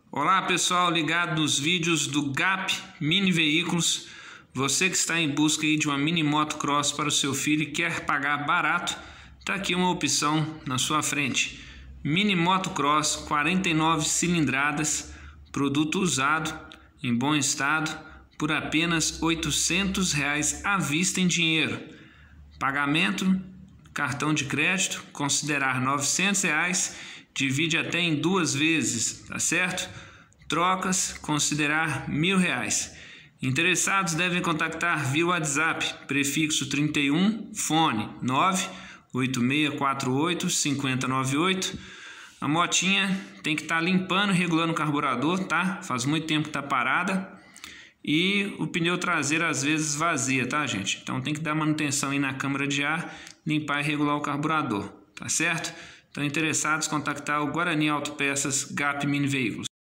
Olá pessoal, ligado nos vídeos do GAP Mini Veículos. Você que está em busca aí de uma mini motocross para o seu filho e quer pagar barato, está aqui uma opção na sua frente. Mini motocross, 49 cilindradas, produto usado, em bom estado, por apenas R$ 800 à vista em dinheiro. Pagamento, cartão de crédito, considerar R$ 900, divide até em 2 vezes, tá certo? Trocas, considerar R$ 1.000. Interessados devem contactar via WhatsApp, prefixo 31, fone 986485098. A motinha tem que estar limpando e regulando o carburador, tá? Faz muito tempo que está parada. E o pneu traseiro às vezes vazia, tá, gente? Então tem que dar manutenção aí na câmara de ar, limpar e regular o carburador, tá certo? Então, interessados, contactar o Guarani Autopeças GAP Mini Veículos.